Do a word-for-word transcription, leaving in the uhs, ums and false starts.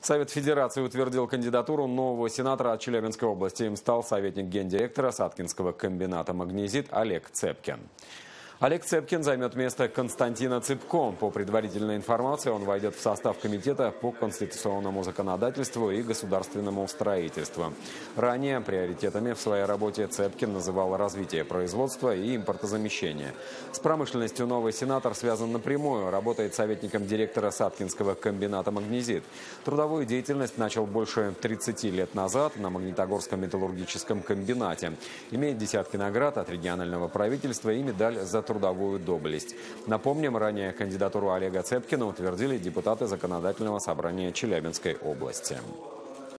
Совет Федерации утвердил кандидатуру нового сенатора от Челябинской области. Им стал советник гендиректора Саткинского комбината «Магнезит» Олег Цепкин. Олег Цепкин займет место Константина Цыпко. По предварительной информации, он войдет в состав комитета по конституционному законодательству и государственному строительству. Ранее приоритетами в своей работе Цепкин называл развитие производства и импортозамещение. С промышленностью новый сенатор связан напрямую. Работает советником директора Саткинского комбината «Магнезит». Трудовую деятельность начал больше тридцати лет назад на Магнитогорском металлургическом комбинате. Имеет десятки наград от регионального правительства и медаль за трудовую доблесть. Напомним, ранее кандидатуру Олега Цепкина утвердили депутаты Законодательного собрания Челябинской области.